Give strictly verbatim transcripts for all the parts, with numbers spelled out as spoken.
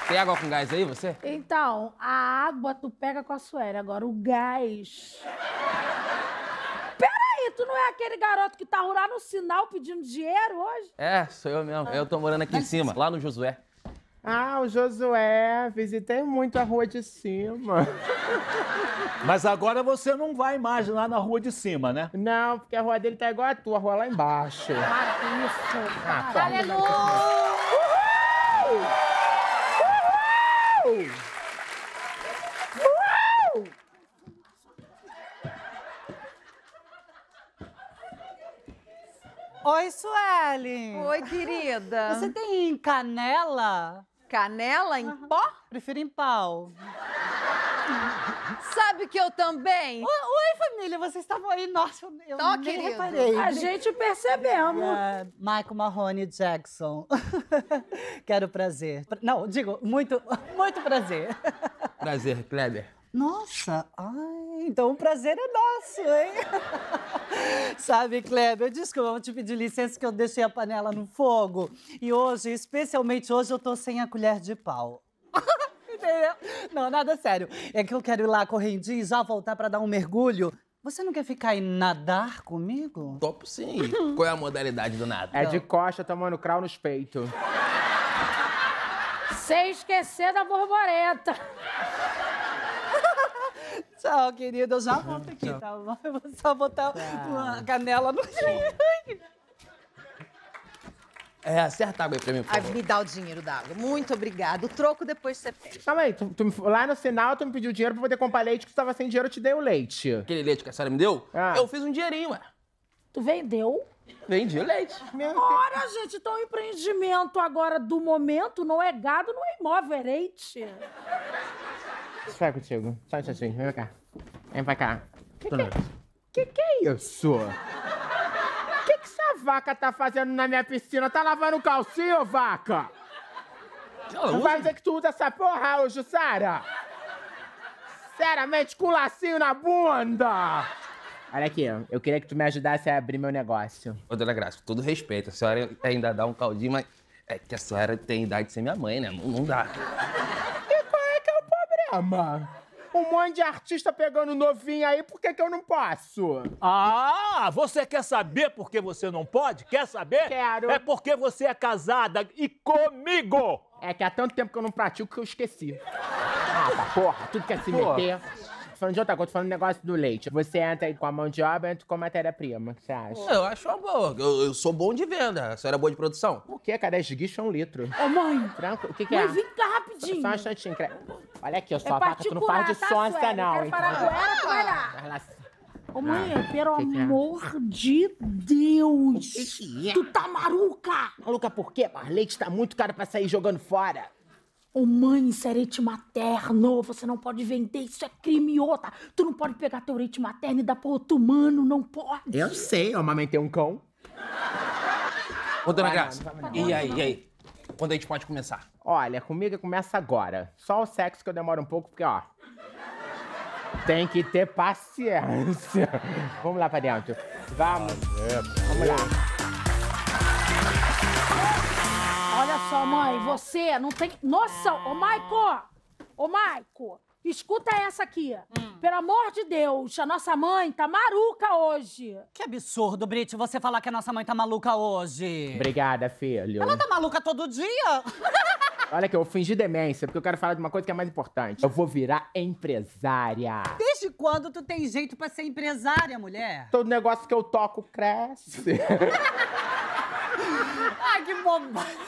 Tem água com gás aí, você? Então, a água tu pega com a Sueli, agora o gás... Peraí, tu não é aquele garoto que tá lá no sinal pedindo dinheiro hoje? É, sou eu mesmo. Eu tô morando aqui em cima, lá no Josué. Ah, o Josué, visitei muito a rua de cima. Mas agora você não vai mais lá na rua de cima, né? Não, porque a rua dele tá igual a tua, a rua lá embaixo. Para com isso. Ah, Para. Aleluia! Uhul! Uhul! Uhul! Oi, Sueli. Oi, querida. Você tem canela? Canela em Uhum. pó? Prefiro em pau. Sabe que eu também? Oi, oi, família, vocês estavam aí. Nossa, eu, eu Ó, nem querido. reparei. A gente percebemos. É, Michael Mahoney Jackson. Quero prazer. Pra- Não, digo, muito, muito prazer. Prazer, Kleber. Nossa, ai, então o prazer é nosso, hein? Sabe, Kleber, desculpa, eu vou te pedir licença que eu deixei a panela no fogo. E hoje, especialmente hoje, eu tô sem a colher de pau. Entendeu? Não, nada sério. É que eu quero ir lá correndinho e já voltar pra dar um mergulho. Você não quer ficar e nadar comigo? Topo sim. Qual é a modalidade do nada? É de costa tomando crau nos peitos. Sem esquecer da borboleta. Tchau, querida. Eu já volto aqui, tá bom? Eu vou só botar uma canela no... É, acerta água aí pra mim, por Ai, favor. me dá o dinheiro da água. Muito obrigada. O troco depois você pega. Calma aí, tu, tu me- lá no sinal tu me pediu dinheiro pra poder comprar leite, que tu tava sem dinheiro, eu te dei o leite. Aquele leite que a senhora me deu, Ah. eu fiz um dinheirinho, ué. Tu vendeu? Vendi o leite. Ora, gente, então o empreendimento agora do momento não é gado, não é imóvel, é leite. Vai contigo. Só um instantinho, vem pra cá. Vem pra cá. Que que, é, que que é isso? Que que essa vaca tá fazendo na minha piscina? Tá lavando calcinha, ô vaca? Ela Não usa? vai dizer que tu usa essa porra, ô Jussara? Seriamente, com lacinho na bunda! Olha aqui, eu queria que tu me ajudasse a abrir meu negócio. Ô, dona Graça, com todo respeito, a senhora ainda dá um caldinho, mas é que a senhora tem idade de ser minha mãe, né? Não, não dá. E qual é que é o problema? Um monte de artista pegando novinho aí, por que que eu não posso? Ah, você quer saber por que você não pode? Quer saber? Quero. É porque você é casada e comigo! É que há tanto tempo que eu não pratico que eu esqueci. Ah, tá, porra, tudo quer se Pô. meter. Tô falando de outra coisa, tô falando do negócio do leite. Você entra aí com a mão de obra, eu entro com a matéria-prima. O que você acha? Eu acho uma boa. Eu, eu sou bom de venda. A senhora é boa de produção? O quê? Cada esguicho é um litro. Ô, mãe, Tranquilo. O que que é? mãe, vem cá rapidinho. Só um instantinho. cre- Olha aqui, eu sou É a vaca, tu não faz de particular, tá, sonsa, Sueli? não, Quero hein? falar com ela, tu vai lá. Vai lá. Ô, mãe, Ah, pelo que que é? amor de Deus. que é? Tu tá maluca? Maluca, por quê? Mas leite tá muito caro pra sair jogando fora. Ô, mãe, isso é leite materno. Você não pode vender, isso é crime, outra. Tu não pode pegar teu leite materno e dar pra outro humano, não pode. Eu sei, eu amamentei um cão. Ô, dona Vai, Graça, não, vai, não. e aí, e aí? Quando a gente pode começar? Olha, comigo começa agora. Só o sexo que eu demoro um pouco, porque, ó... Tem que ter paciência. Vamos lá pra dentro. Vamos. Vamos lá. Olha só, mãe, você não tem... Nossa, ô, Maico! Ô, Maico, escuta essa aqui. Pelo amor de Deus, a nossa mãe tá maruca hoje. Que absurdo, Brit, você falar que a nossa mãe tá maluca hoje. Obrigada, filho. Ela tá maluca todo dia. Olha aqui, eu fingi demência, porque eu quero falar de uma coisa que é mais importante. Eu vou virar empresária. Desde quando tu tem jeito pra ser empresária, mulher? Todo negócio que eu toco cresce. Ai, que bobagem.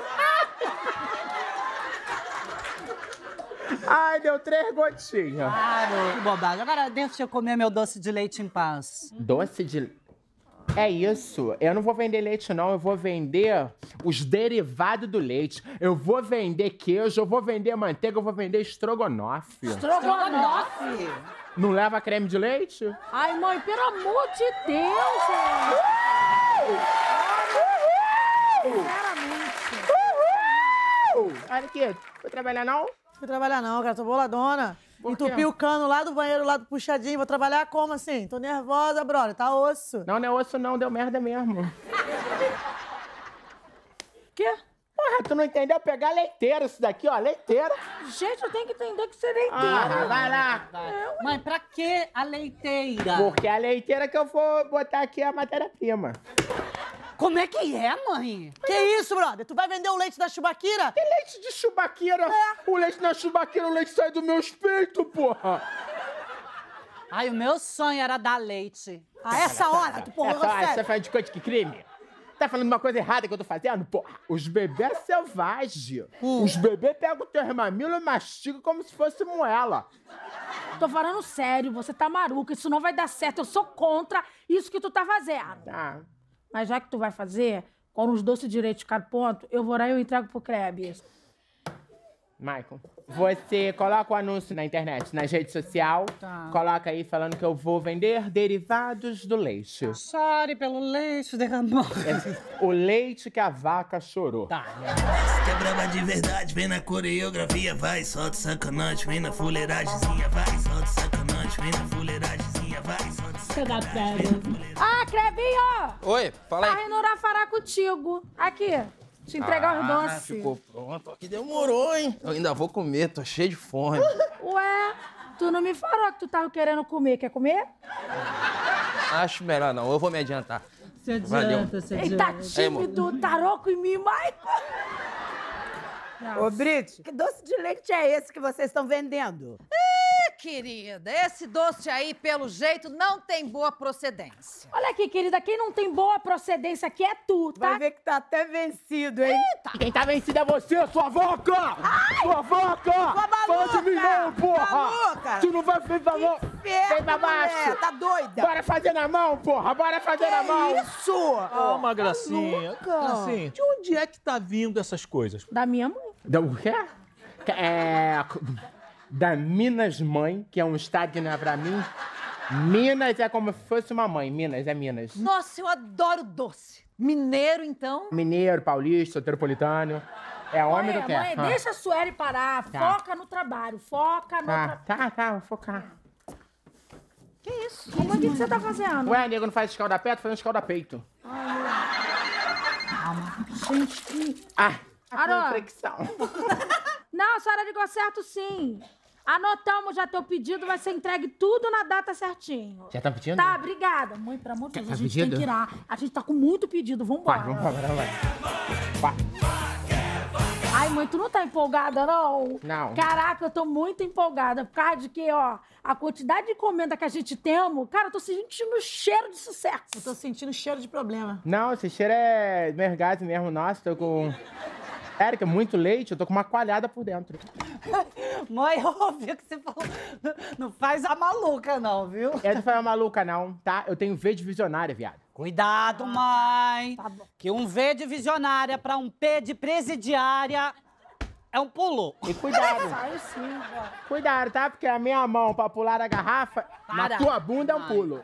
Ai, deu três gotinhas. Claro, que bobagem. Agora deixa eu comer meu doce de leite em paz. Doce de... É isso. Eu não vou vender leite, não. Eu vou vender os derivados do leite. Eu vou vender queijo, eu vou vender manteiga, eu vou vender estrogonofe. Estrogonofe. Não leva creme de leite? Ai, mãe, pelo amor de Deus, gente. Sinceramente. Uhul! Olha aqui, foi trabalhar não? Fui trabalhar não, cara, tô boladona. Por quê? Entupi o cano lá do banheiro, lá do puxadinho. Vou trabalhar como assim? Tô nervosa, brother, tá osso. Não, não é osso não, deu merda mesmo. Quê? Porra, tu não entendeu? Pegar leiteira isso daqui, ó, leiteira. Gente, eu tenho que entender que você nem Ah, tem. vai lá. Mãe, pra que a leiteira? Porque é a leiteira que eu vou botar aqui é a matéria-prima. Como é que é, mãe? Que isso, brother? Tu vai vender o leite da chubaquira? Que leite de chubaquira? É. O leite na chubaquira, o leite sai do meu peito, porra. Ai, o meu sonho era dar leite. A essa hora, tu porra, Essa, sério. você faz de coisa que crime? Tá falando uma coisa errada que eu tô fazendo? Porra, os bebês selvagens. Hum. Os bebês pegam o teu mamilo e mastigam como se fosse moela. Tô falando sério, você tá maluca, isso não vai dar certo. Eu sou contra isso que tu tá fazendo. Tá. Mas já que tu vai fazer, quando os doces direitos ficar ponto, eu vou lá e eu entrego pro Krebs. Michael, você coloca o anúncio na internet, nas redes sociais, Tá. coloca aí falando que eu vou vender derivados do leite. Chore pelo leite derramado. O leite que a vaca chorou. Tá. Que é braba de verdade, vem na coreografia, vai, solta sacanagem, vem na fuleiragemzinha, vai, solta sacanagem, vem na fuleiragemzinha, vai, solta sacanagem. Ah, Crebinho! Oi, fala A aí. Renura fará contigo. Aqui, te entregar os Ah, doces. ficou pronto. Aqui demorou, hein? Eu ainda vou comer, tô cheio de fome. Ué, tu não me falou que tu tava querendo comer. Quer comer? Acho melhor não, eu vou me adiantar. Se Valeu. adianta, se Eita, adianta. tímido, taroco em mim, Michael. Ô, Brit, que doce de leite é esse que vocês estão vendendo? Querida, esse doce aí, pelo jeito, não tem boa procedência. Olha aqui, querida, quem não tem boa procedência aqui é tu, tá? Vai ver que tá até vencido, hein? Quem tá vencido é você, sua vaca! Sua vaca! Fala de mim não, porra! Maluca! Tu não vai vir pra mão! Vem pra baixo! mulher, tá doida? Bora fazer na mão, porra! Bora fazer na mão! Isso! Ô, uma gracinha. louca. Gracinha, de onde é que tá vindo essas coisas? Da minha mãe. Da o quê? É... Da Minas Mãe, que é um estado que não é pra mim. Minas é como se fosse uma mãe. Minas é Minas. Nossa, eu adoro doce. Mineiro, então. Mineiro, paulista, soteropolitano. É homem Mãe, do que? mãe, Ah. deixa a Sueli parar. Tá. Foca no trabalho. Foca no Tá, trabalho. tá, tá, vou focar. Que isso? Mãe, o que que você tá fazendo? Ué, nego não faz escalda-pé, tu faz um escalda-peito. Gente, que... Ah, Arô. a fricção. Não, a senhora ligou certo sim. Anotamos já teu pedido, vai ser entregue tudo na data certinho. Já tá pedindo? Tá, obrigada. Mãe, pelo amor de Deus, Tá a gente pedido? tem que ir lá. A gente tá com muito pedido, vambora. Vai, vamos embora, vai. Vai. Ai, mãe, tu não tá empolgada, não? Não. Caraca, eu tô muito empolgada. Por causa de que, ó, a quantidade de encomenda que a gente temos, cara, eu tô sentindo o cheiro de sucesso. Eu tô sentindo cheiro de problema. Não, esse cheiro é mergado mesmo. Nossa, tô com... Érica, muito leite, eu tô com uma coalhada por dentro. Mãe, óbvio que você falou. Não faz a maluca, não, viu? Eu não foi maluca, não, tá? Eu tenho V de visionária, viado. Cuidado, mãe. Tá bom. Que um V de visionária pra um P de presidiária é um pulo. E cuidado, Sai sim, ó. cuidado, tá? Porque a minha mão pra pular a garrafa, na Para. tua bunda é um pulo.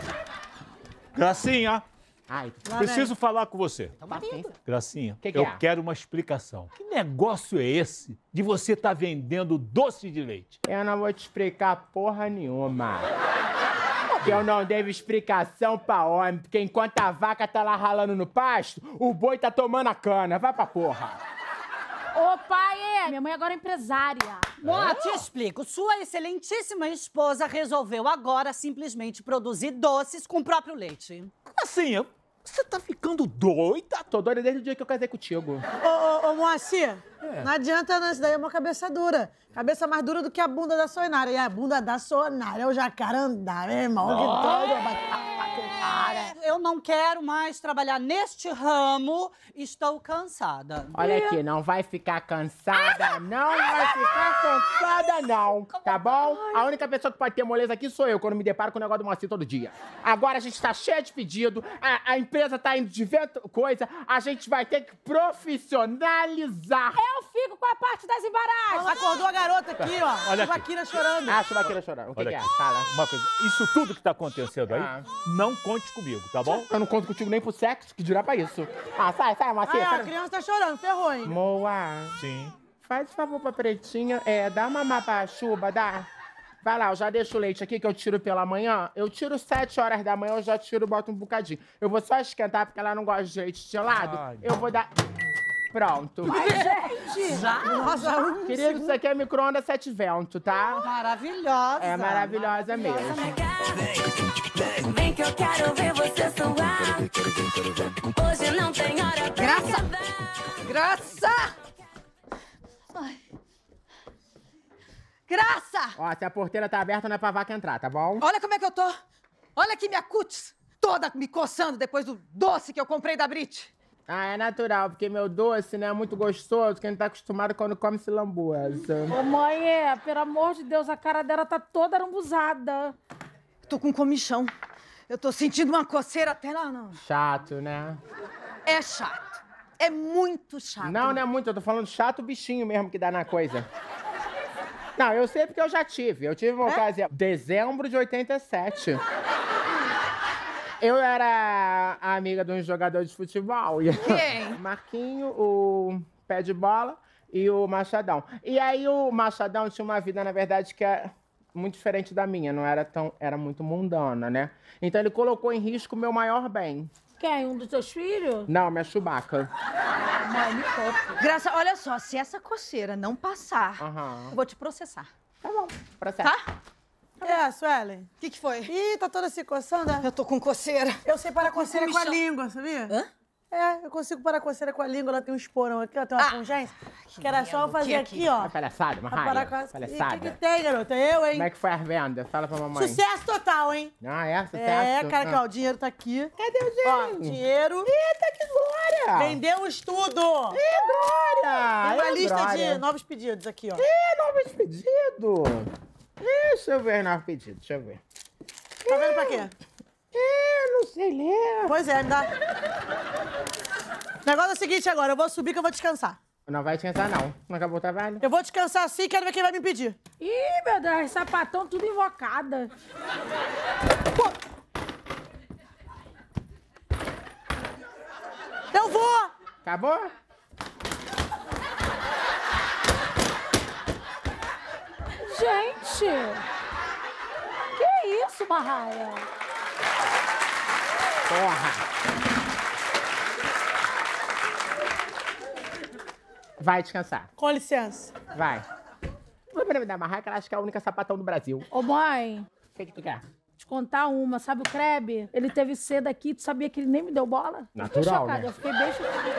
Gracinha, Ai, preciso falar com você. paciência. Gracinha, Que que eu é? quero uma explicação. Que negócio é esse de você estar vendendo doce de leite? Eu não vou te explicar porra nenhuma. Que eu não devo explicação pra homem, porque enquanto a vaca tá lá ralando no pasto, o boi tá tomando a cana. Vai pra porra. Ô, pai, é, minha mãe agora é empresária. Ó, te explico. Sua excelentíssima esposa resolveu agora simplesmente produzir doces com o próprio leite. Gracinha, você tá ficando doida? Tô doida desde o dia que eu casei contigo. Ô, ô, ô, Moacir, não adianta não, isso daí é uma cabeça dura. Cabeça mais dura do que a bunda da Sonária. E a bunda da Sonária é o jacarandá, meu irmão. Que doido, cara. Eu não quero mais trabalhar neste ramo. Estou cansada. Olha aqui, não vai ficar cansada, não vai ficar cansada, não, tá bom? A única pessoa que pode ter moleza aqui sou eu, quando me deparo com o negócio do Moacir todo dia. Agora a gente tá cheio de pedido, a, a empresa tá indo de vento, coisa, a gente vai ter que profissionalizar. Eu fico com a parte das embaragens. Acordou a garota aqui, ó. Olha aqui. Vaquina chorando. Ah, Chubaqueira chorando. O que, Olha que é? aqui. Fala. Uma coisa, isso tudo que tá acontecendo aí, Ah. não conte comigo, tá bom? Eu não conto contigo nem pro sexo, que dirá pra isso. Ah, sai, sai, Moacir. Ai, a sai. criança tá chorando, ferrou, hein? Moa, Sim. faz favor pra Pretinha, é, dá uma mamá pra Chuba, dá. Vai lá, eu já deixo o leite aqui que eu tiro pela manhã. Eu tiro sete horas da manhã, eu já tiro e boto um bocadinho. Eu vou só esquentar porque ela não gosta de leite gelado. Ai, eu vou dar... Pronto. Gente! Já? Nossa, um Querido, isso aqui é micro-ondas sete vento, tá? Maravilhosa. É maravilhosa mesmo. Vem que eu quero ver você suar. Hoje não tem hora pra Graça! acabar. Graça! Ai. Graça! Ó, se a porteira tá aberta, não é pra vaca entrar, tá bom? Olha como é que eu tô. Olha aqui minha cutis. Toda me coçando depois do doce que eu comprei da Brit. Ah, é natural, porque meu doce, né, é muito gostoso, que a gente tá acostumado quando come se lambuza. Ô, mãe, é, pelo amor de Deus, a cara dela tá toda arambuzada. Tô com comichão. Eu tô sentindo uma coceira até lá, não. Chato, né? É chato. É muito chato. Não, não é muito, eu tô falando chato bichinho mesmo que dá na coisa. Não, eu sei porque eu já tive. Eu tive uma ocasião. Dezembro de oitenta e sete. Eu era a amiga de um jogador de futebol. Quem? Marquinho, o pé de bola e o Machadão. E aí o Machadão tinha uma vida, na verdade, que é muito diferente da minha. Não era tão... Era muito mundana, né? Então ele colocou em risco o meu maior bem. Quem? Um dos teus filhos? Não, minha Chewbacca. Mãe, me conta. Graça, olha só, se essa coceira não passar, Aham. eu vou te processar. Tá bom, processo. Tá? É, Suelen. O que que foi? Ih, tá toda se coçando. é? Eu tô com coceira. Eu sei parar coceira com a comichão. língua, sabia? Hã? É, eu consigo parar coceira com a língua. Ela tem um esporão aqui, ela tem uma Ah, pungência. Que era só eu merda, fazer o aqui, que é ó. Uma palhaçada, uma Pra parar raia. com a... Palhaçada. O que, que tem, garota? Eu, hein? Como é que foi a venda? Fala pra mamãe. Sucesso total, hein? Ah, é? Sucesso? É, cara, que Ah. ó, o dinheiro tá aqui. Cadê o dinheiro? Ó, dinheiro. Eita, que glória! Vendemos tudo! Que glória! Tem uma É lista glória. de novos pedidos aqui, ó. Ih, novos pedidos! Deixa eu ver novos pedidos, deixa eu ver. Tá vendo pra quê? É, não sei ler. Pois é, me dá. O negócio é o seguinte agora, eu vou subir que eu vou descansar. Não vai descansar, não. Não acabou o trabalho? Eu vou descansar assim, quero ver quem vai me impedir. Ih, meu Deus, sapatão tudo invocada. Eu vou! Acabou? Gente! Que isso, Marraia? Porra! Vai descansar. Com licença. Vai. Não vai me dar amarrar, que ela acha que é a única sapatão do Brasil. Ô, mãe, O que que tu quer? te contar uma. Sabe o Krebe? Ele teve cedo aqui, tu sabia que ele nem me deu bola? Eu fiquei Natural, chocada, né? eu fiquei bem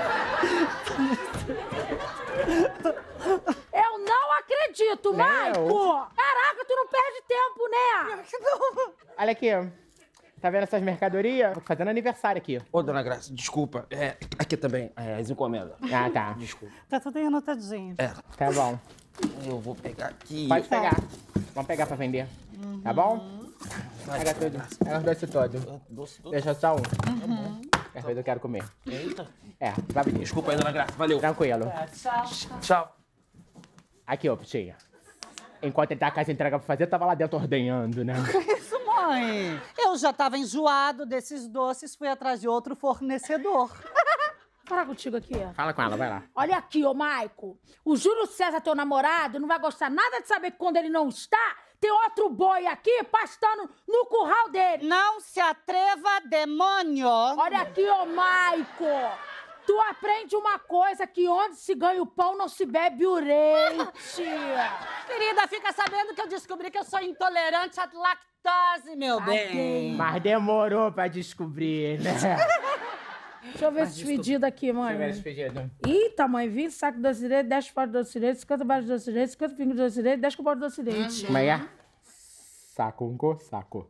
chocada. Eu não acredito, Né? Maico! Caraca, tu não perde tempo, né? Olha aqui. Tá vendo essas mercadorias? Tô fazendo aniversário aqui. Ô, dona Graça, desculpa. É, aqui também, é, as encomendas. Ah, tá. Desculpa. Tá tudo aí anotadinho. É, Tá bom. eu vou pegar aqui. Pode pegar. Vamos pegar pra vender. Tá bom? Pega tudo. Pega os doces todos. Doce, doce. Deixa só um. Às vezes eu quero comer. Eita. É, vai pedir. Desculpa aí, dona Graça. Valeu. Tranquilo. Tchau. Aqui, ô, Pitinha. Enquanto ele tá com essa entrega pra fazer, eu tava lá dentro ordenhando, né? Isso, mãe. Eu já tava enjoado desses doces, fui atrás de outro fornecedor. Falar contigo aqui, ó. Fala com ela, vai lá. Olha aqui, ô Maico. O Júlio César, teu namorado, não vai gostar nada de saber que quando ele não está, tem outro boi aqui pastando no curral dele. Não se atreva, demônio! Olha aqui, ô Maico. Tu aprende uma coisa, que onde se ganha o pão não se bebe o leite. Querida, fica sabendo que eu descobri que eu sou intolerante à lactose, meu bem. Mas demorou pra descobrir, né? Deixa eu ver esse pedido aqui, mãe. Deixa eu ver esse pedido. Eita, mãe, vinte sacos de doce de leite, dez potes de doce de leite, cinquenta balas de doce de leite, cinquenta pingos de doce de leite, dez copos de doce de leite. Como é que é? Saco, um co, saco.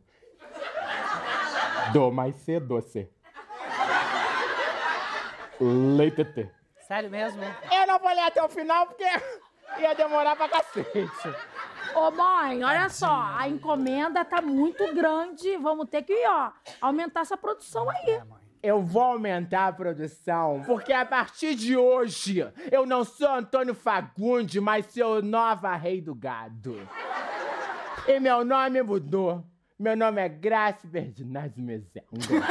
Do mais ser doce. Leite. Sério mesmo? Eu não vou ler até o final porque ia demorar pra cacete. Ô, mãe, olha só, a encomenda tá muito grande. Vamos ter que, ó, aumentar essa produção aí. Eu vou aumentar a produção, porque a partir de hoje eu não sou Antônio Fagundes, mas sou Nova Rei do Gado. E meu nome mudou. Meu nome é Graça Berdinazzi Mezengo.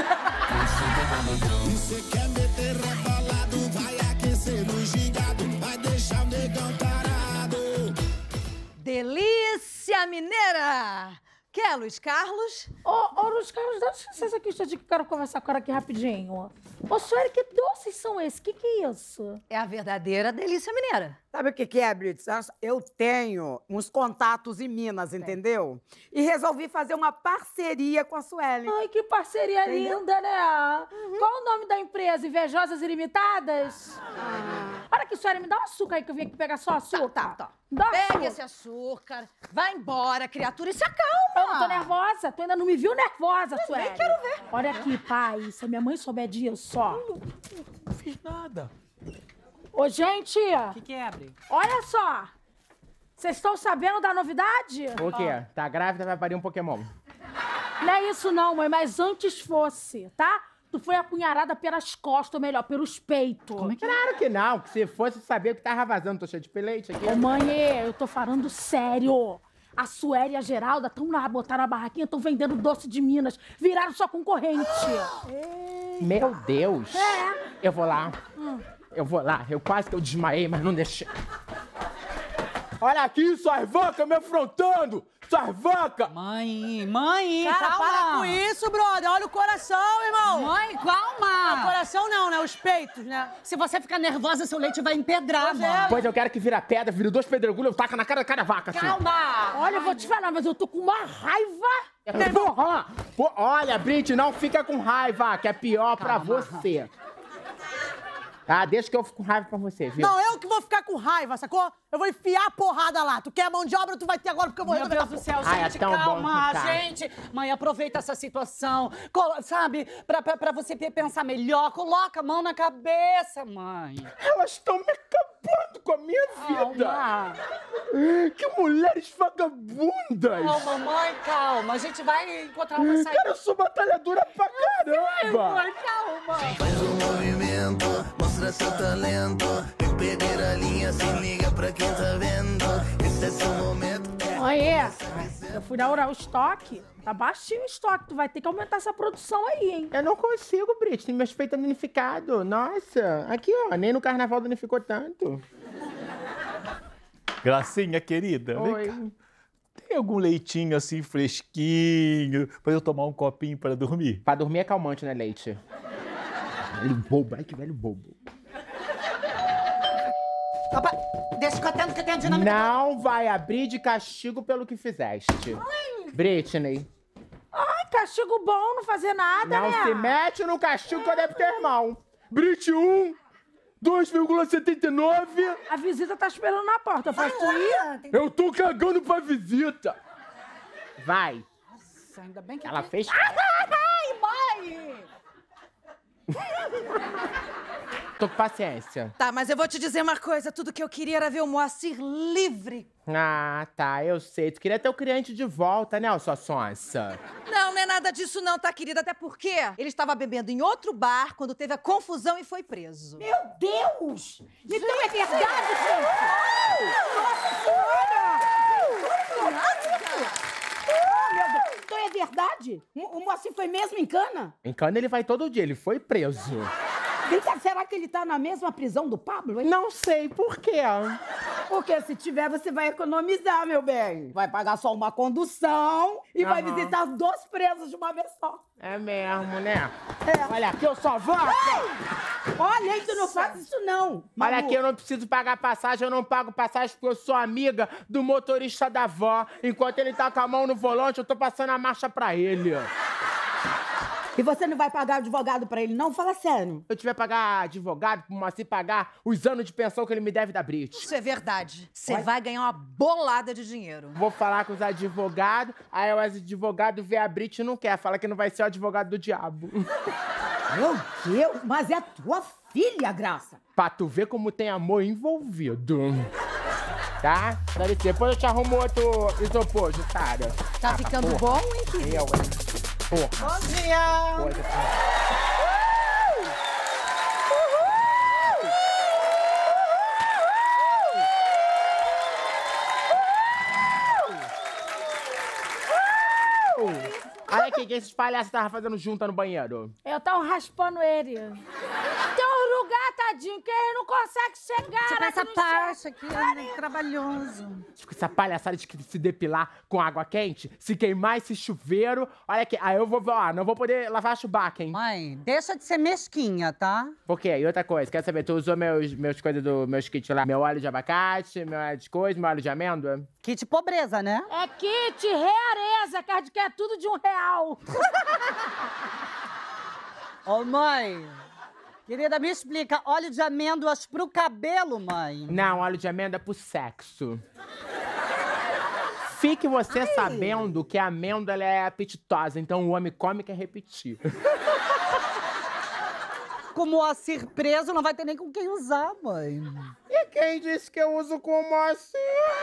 Você quer meter rebolado, vai aquecer no gingado, vai deixar o negão tarado. Delícia mineira! Quer, Luiz Carlos? Ô, ô, Luiz Carlos, dá licença aqui, que eu quero conversar com ela aqui rapidinho. Ô, Sueli, que doces são esses? Que que é isso? É a verdadeira delícia mineira. Sabe o que que é, Brits? Eu tenho uns contatos em Minas, entendeu? E resolvi fazer uma parceria com a Sueli. Ai, que parceria Entendeu? linda, né? Uhum. Qual o nome da empresa? Invejosas Ilimitadas? Ah. Olha aqui, Sueli, me dá um açúcar aí que eu vim aqui pegar só açúcar. Tá, tá, tá. Dá Pega açúcar. esse açúcar, vai embora, criatura, e se acalma. Eu não tô nervosa, tu ainda não me viu nervosa, Eu Sueli. nem quero ver. Olha aqui, pai, se a minha mãe souber disso, ó. Eu não fiz nada. Ô, gente! O que, que é, Bri? Olha só! Vocês estão sabendo da novidade? O quê? Tá grávida, vai parir um Pokémon. Não é isso não, mãe, mas antes fosse, tá? Tu foi apunharada pelas costas, ou melhor, pelos peitos. Como é que Claro que não, que se fosse saber que tava vazando, tô cheio de peleite aqui. Ô, mãe, eu tô falando sério. A Sueli e a Geralda estão lá, botaram a barraquinha, estão vendendo doce de Minas. Viraram sua concorrente. Meu Deus. É. Eu vou lá. Hum. Eu vou lá. Eu quase que eu desmaiei, mas não deixei. Olha aqui, suas vacas me afrontando! Suas vacas! Mãe, mãe, Cara, calma. para com isso, brother. Olha o coração, irmão. Mãe, O calma. coração não, né? Os peitos, né? Se você ficar nervosa, seu leite vai empedrar, Pois é. mãe. Pois eu quero que vira pedra, vira dois pedregulhos, eu taco na cara da cada vaca, assim. Calma. Olha, eu vou te falar, mas eu tô com uma raiva. Porra! Pô, olha, Brit, não fica com raiva, que é pior pra Calma. você. Tá, deixa que eu fico com raiva pra você, viu? Não, eu que vou ficar com raiva, sacou? Eu vou enfiar a porrada lá. Tu quer mão de obra, tu vai ter agora, porque eu vou Meu resolver Deus essa do porra. céu, Ai, é gente, tão bom calma, que tá. gente. Mãe, aproveita essa situação, colo- sabe? Pra, pra, pra você pe- pensar melhor, coloca a mão na cabeça, mãe. Elas estão me acabando com a minha vida. Calma. Que mulheres vagabundas. Calma, mãe, calma. A gente vai encontrar uma saída. Cara, eu sou batalhadora pra caramba. Mãe, calma. Faz um movimento, mostra seu talento. E perder a linha, se liga pra quem tá vendo. Esse é seu momento. Mãe, eu fui na Oral Estoque. Tá baixinho o estoque. Tu vai ter que aumentar essa produção aí, hein? Eu não consigo, Brit. Tem meus peitos danificados. Nossa. Aqui, ó. Nem no carnaval danificou tanto. Gracinha, querida, vem Oi. cá. Tem algum leitinho assim fresquinho pra eu tomar um copinho para dormir? Pra dormir é calmante, né, leite? Velho bobo. Ai, que velho bobo. Opa, deixa que eu atendo, que eu tenho a dinâmica. Não vai abrir de castigo pelo que fizeste. Britney, Ai, castigo bom, não fazer nada, não né? se mete no castigo que eu devo ter irmão. Brit um, dois vírgula setenta e nove. A visita tá esperando na porta. Eu posso ir? Eu tô cagando pra visita. Vai. Nossa, ainda bem que... Ela fez... Ai, mãe! Tô com paciência. Tá, mas eu vou te dizer uma coisa. Tudo que eu queria era ver o Moacir livre. Ah, tá, eu sei. Tu queria ter o cliente de volta, né, ô sua sonsa? Não, não é nada disso não, tá, querida? Até porque ele estava bebendo em outro bar quando teve a confusão e foi preso. Meu Deus! Então é verdade, gente! Nossa Senhora! Oh, meu Deus! Então é verdade? O, o Moacir foi mesmo em cana? Em cana ele vai todo dia, ele foi preso. Vem cá, será que ele tá na mesma prisão do Pablo, hein? Não sei por quê. Porque se tiver, você vai economizar, meu bem. Vai pagar só uma condução e vai Aham. visitar os dois presos de uma vez só. É mesmo, né? É. Olha aqui, eu só vou. Olha, tu não faz isso não. Olha Malu. aqui, eu não preciso pagar passagem, eu não pago passagem porque eu sou amiga do motorista da avó. Enquanto ele tá com a mão no volante, eu tô passando a marcha pra ele. E você não vai pagar advogado pra ele, não? Fala sério. Se eu tiver que pagar advogado, pro Moacir pagar os anos de pensão que ele me deve da Brit. Isso é verdade. Você vai ganhar uma bolada de dinheiro. Vou falar com os advogados, aí o advogado vê a Brit e não quer. Fala que não vai ser o advogado do diabo. Meu Deus, mas é a tua filha, Graça. Pra tu ver como tem amor envolvido. Tá? Dá licença. Depois eu te arrumo outro isopor, Jussara. Tá ficando bom, hein, querido? Eu, hein? Porra. Bom dia! Coisa. Olha aqui, o que esses palhaços estavam fazendo junto no banheiro? Eu tava raspando ele. Teu lugar, tadinho, que ele não consegue chegar. Tipo, aqui essa no parte chão. aqui é trabalhoso. Tipo, essa palhaçada de que se depilar com água quente, se queimar esse chuveiro, olha aqui, aí eu vou, ó, não vou poder lavar Chewbacca, hein? Mãe, deixa de ser mesquinha, tá? Por quê? E outra coisa, quer saber, tu usou meus, meus coisas do meus kits lá? Meu óleo de abacate, meu óleo de coisa, meu óleo de amêndoa? Kit pobreza, né? É kit realeza, que é tudo de um real. Ô, mãe, querida, me explica, óleo de amêndoas pro cabelo, mãe? Não, óleo de amêndoa é pro sexo. Fique você Ai. sabendo que a amêndoa ela é apetitosa, então o homem come e quer repetir. Como o Moacir preso, não vai ter nem com quem usar, mãe. E quem disse que eu uso com o Moacir?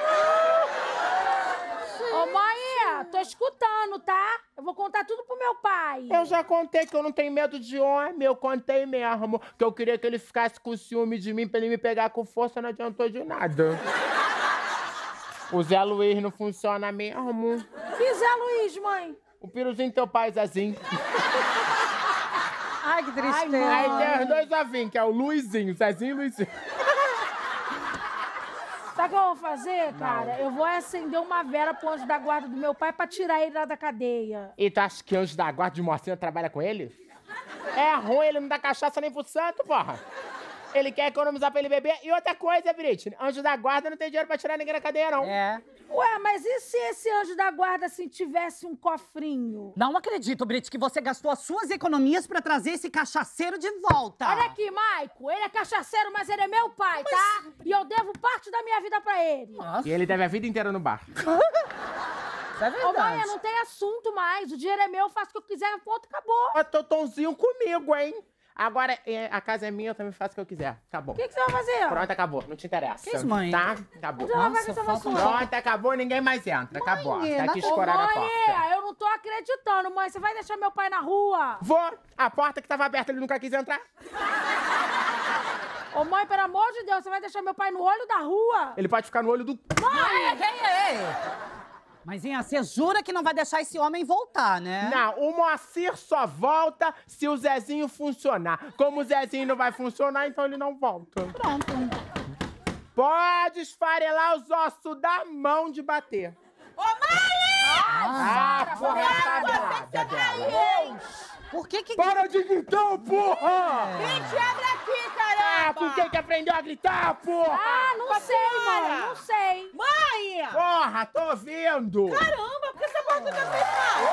Ô, mãe, tô escutando, tá? Eu vou contar tudo pro meu pai. Eu já contei que eu não tenho medo de homem, eu contei mesmo. Que eu queria que ele ficasse com ciúme de mim pra ele me pegar com força, não adiantou de nada. O Zé Luiz não funciona mesmo. Que Zé Luiz, mãe? O piruzinho do teu pai, Zezinho. Ai, que tristeza. Ai, aí tem os dois ovinhos, que é o Luizinho, Zezinho e Luizinho. Sabe o que eu vou fazer, cara? Não. Eu vou acender uma vela pro anjo da guarda do meu pai pra tirar ele lá da cadeia. E tu acha que anjo da guarda de Moacir trabalha com ele? É ruim, ele não dá cachaça nem pro santo, porra. Ele quer economizar pra ele beber. E outra coisa, Britney, anjo da guarda não tem dinheiro pra tirar ninguém da cadeia, não. É. Ué, mas e se esse anjo da guarda, assim, tivesse um cofrinho? Não acredito, Brit, que você gastou as suas economias pra trazer esse cachaceiro de volta. Olha aqui, Maico, ele é cachaceiro, mas ele é meu pai, mas... tá? E eu devo parte da minha vida pra ele. Nossa. E ele deve a vida inteira no bar. É verdade. Ô, mãe, não tem assunto mais. O dinheiro é meu, eu faço o que eu quiser, ponto, acabou. Ó, Totonzinho comigo, hein? Agora, a casa é minha, eu também faço o que eu quiser. Acabou. O que, que você vai fazer? Pronto, acabou. Não te interessa. Que isso, mãe? Tá? Acabou. Nossa, Nossa, Pronto, acabou, ninguém mais entra. Mãe, acabou. Tá aqui escorada a porta. Mãe, eu não tô acreditando, mãe. Você vai deixar meu pai na rua? Vou. A porta que tava aberta, ele nunca quis entrar. Ô, mãe, pelo amor de Deus, você vai deixar meu pai no olho da rua? Ele pode ficar no olho do... Mãe, quem é? Mas, Inha, você jura que não vai deixar esse homem voltar, né? Não, o Moacir só volta se o Zezinho funcionar. Como o Zezinho não vai funcionar, então ele não volta. Pronto. Pode esfarelar os ossos da mão de bater. Ô, mãe! Ah, ah porra, essa belada dela. Por que que... Para de gritar, porra! Gente, abre aqui, caramba! Ah, por que que aprendeu a gritar, porra? Ah, não sei, mãe, não sei. Mãe! Porra, tô ouvindo! Caramba, por que essa porta tá fechada?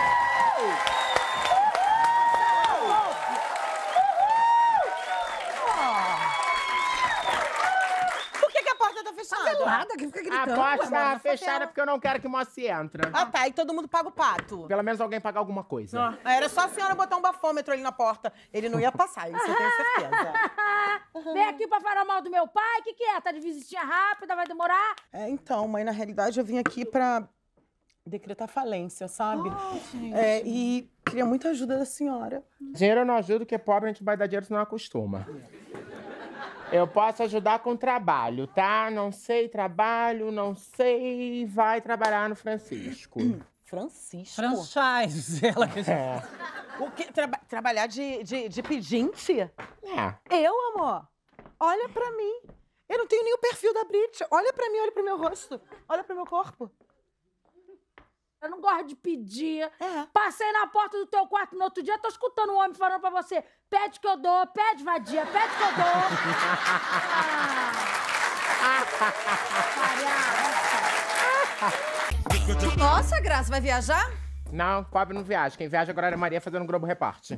Por que que a porta tá fechada? Nada, que fica gritando. A porta tá fechada porque eu não quero que o Moacir entre. Ah, tá. E todo mundo paga o pato. Pelo menos alguém pagar alguma coisa. Ah, era só a senhora botar um bafômetro ali na porta. Ele não ia passar, isso eu tenho certeza. Vem aqui pra falar mal do meu pai? O que que é? Tá de visitinha rápida? Vai demorar? É, então, mãe, na realidade eu vim aqui pra decretar falência, sabe? Oh, é, e queria muita ajuda da senhora. Dinheiro eu não ajuda, porque pobre a gente vai dar dinheiro se não acostuma. Eu posso ajudar com trabalho, tá? Não sei trabalho, não sei... Vai trabalhar no Francisco. Francisco? Franchise, ela que já... É. O quê? Traba trabalhar de, de, de pedinte? É. Eu, amor? Olha pra mim. Eu não tenho nem o perfil da Brit. Olha pra mim, olha pro meu rosto. Olha pro meu corpo. Eu não gosto de pedir. É. Passei na porta do teu quarto no outro dia, tô escutando um homem falando pra você: pede que eu dou, pede, vadia, pede que eu dou. ah. Nossa, Graça, vai viajar? Não, pobre não viaja. Quem viaja agora é a Maria fazendo um Globo Reparte.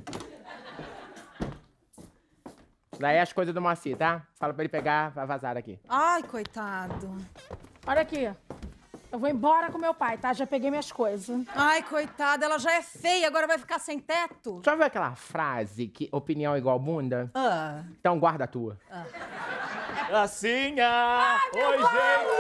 Daí as coisas do Moacir, tá? Fala pra ele pegar, vai vazar aqui. Ai, coitado. Olha aqui. Eu vou embora com meu pai, tá? Já peguei minhas coisas. Ai, coitada, ela já é feia, agora vai ficar sem teto? Já viu aquela frase que opinião é igual bunda? Ah. Então guarda a tua. Ah. Gracinha! Ai, Oi, pai.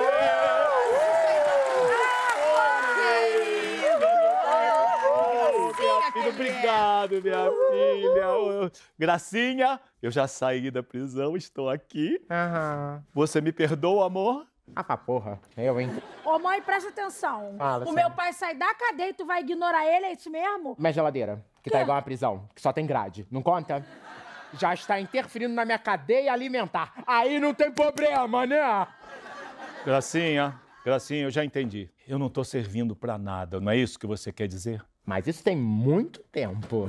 gente! Filho, obrigado, minha filha. Gracinha, eu já saí da prisão, estou aqui. Aham. Você me perdoa, amor? Ah, pra porra. Eu, hein? Ô, mãe, presta atenção. Fala, o senhora. meu pai sai da cadeia e tu vai ignorar ele, é isso mesmo? Minha geladeira, que Quê? tá igual uma prisão, que só tem grade. Não conta? já está interferindo na minha cadeia alimentar. Aí não tem problema, né? Gracinha, Gracinha, eu já entendi. Eu não tô servindo pra nada, não é isso que você quer dizer? Mas isso tem muito tempo.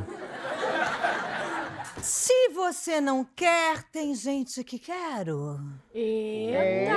Se você não quer, tem gente que quero. Eita!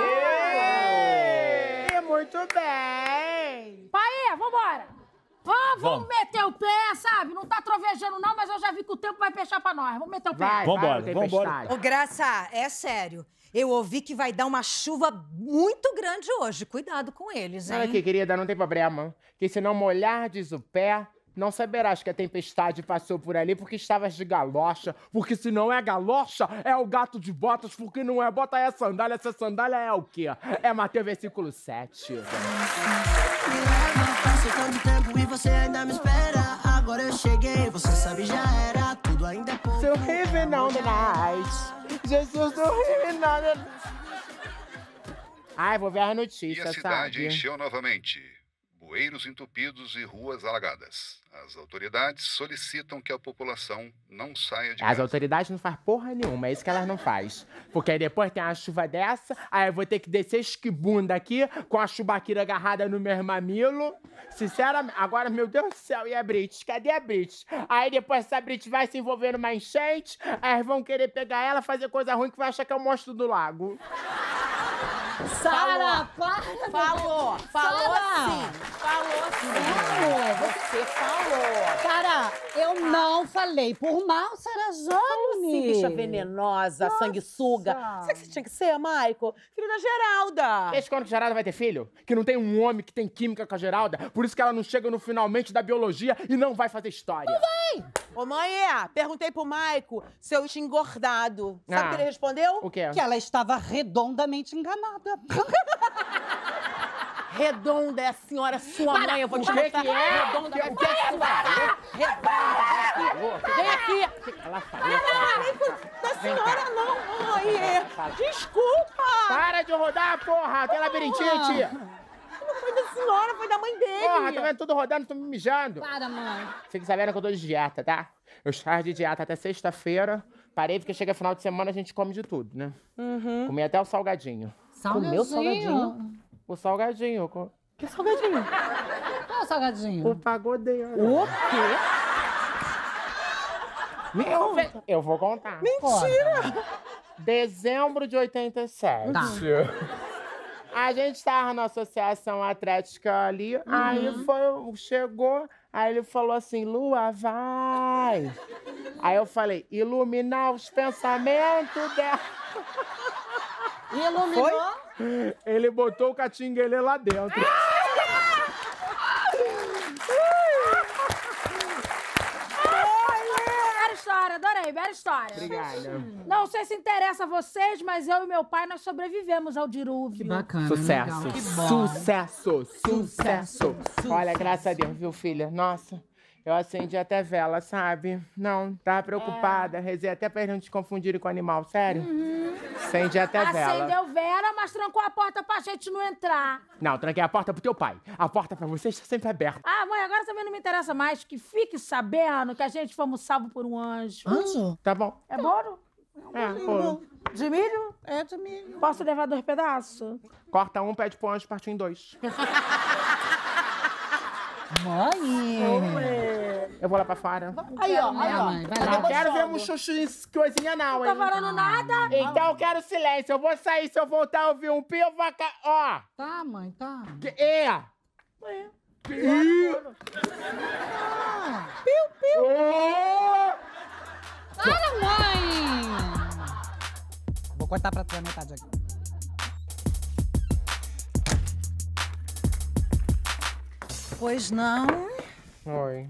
É, muito bem! Paê, vambora! Ó, vamos, Vamos. meter o pé, sabe? Não tá trovejando não, mas eu já vi que o tempo vai fechar pra nós. Vamos meter o pé. Vai, Vambora, vai, vambora. tempestade. Ô, Graça, é sério. Eu ouvi que vai dar uma chuva muito grande hoje. Cuidado com eles, hein? Olha aqui, querida, não tem problema. Que se não molhardes o pé, não saberás que a tempestade passou por ali porque estavas de galocha. Porque se não é galocha, é o gato de botas. Porque não é bota, é sandália. Essa sandália é o quê? É Mateus versículo sete. Passei tanto tempo e você ainda me espera. Agora eu cheguei, você sabe já era. Tudo ainda é pouco. Seu Revenant the Night. Jesus do Revenant the Night. Ai, vou ver as E notícias, a cidade sabe? encheu novamente. Bueiros entupidos e ruas alagadas. As autoridades solicitam que a população não saia de As casa. autoridades não fazem porra nenhuma, é isso que elas não fazem. Porque aí depois tem uma chuva dessa, aí eu vou ter que descer esquibunda aqui, com a chubaquira agarrada no meu mamilo. Sinceramente, agora, meu Deus do céu, e a Brit? Cadê a Brit? Aí depois essa Brit vai se envolver numa enchente, aí vão querer pegar ela, fazer coisa ruim que vai achar que é o monstro do lago. Sara, para! Falou, falou Sara! sim. Falou sim. Você falou. Sara, eu não falei. Por mal, Sara Jane. Sim, bicha venenosa, sanguessuga. Sabe o que você tinha que ser, Maico? Filho da Geralda. Desde quando que Geralda vai ter filho? Que não tem um homem que tem química com a Geralda, por isso que ela não chega no finalmente da biologia e não vai fazer história. Não vai! Ô, mãe, perguntei pro Maico se eu tinha engordado. Sabe o Ah. que ele respondeu? O quê? Que ela estava redondamente enganada. Redonda é a senhora sua Para! mãe, eu vou te O que mostrar. que é? Redonda Que- é o que é sua Redonda. Vem aqui. Ela falou. Da senhora não, mãe. Desculpa. Para de rodar, porra! Tem labirintite! Não foi da senhora, foi da mãe dele. Porra, tá vendo tudo rodando, tô me mijando. Para, mãe. Fiquem sabendo que eu tô de dieta, tá? Eu estava de dieta até sexta-feira. Parei porque chega final de semana a gente come de tudo, né? Uhum. Comi até o salgadinho. Comeu salgadinho? O salgadinho. co- Que salgadinho? Qual é o salgadinho? O pagodeiro. O quê? Meu, ve- eu vou contar. Mentira! Dezembro de oitenta e sete. Tá. A gente tava na associação atlética ali, aí foi, chegou, aí ele falou assim, Lua, vai. Aí eu falei, iluminar os pensamentos dela. Iluminou? Ele botou o catinguelê lá dentro. Bela história, adorei, bela história. Obrigada. Não sei se interessa a vocês, mas eu e meu pai, nós sobrevivemos ao dilúvio. Que bacana. Sucesso. legal. Que bom. Sucesso. Sucesso. Olha, graças a Deus, viu, filha? Nossa, eu acendi até vela, sabe? Não, tava preocupada. Rezei até pra eles não te confundirem com o animal, sério. Acendi até vela. Acendeu Vera, mas trancou a porta pra gente não entrar. Não, tranquei a porta pro teu pai. A porta pra você está sempre aberta. Ah, mãe, agora também não me interessa mais. Que fique sabendo que a gente fomos salvos por um anjo. Anjo? Tá bom? É bolo? É, pô. De milho? É de milho. Posso levar dois pedaços? Corta um, pede pro anjo partir em dois. Mãe! Eu vou lá pra fora. Aí, ó, aí, ó. Mãe, vai lá. Não quero ver um chuchuinho, coisinha não, Não tá hein? falando nada? Então eu quero silêncio. Eu vou sair. Se eu voltar a ouvir um pi, eu vou... Ca... Ó. Tá, mãe, tá. Que... É. É. Ih. Piu, piu. Ô. Para, mãe! Vou cortar pra tua metade aqui. Pois não. Oi.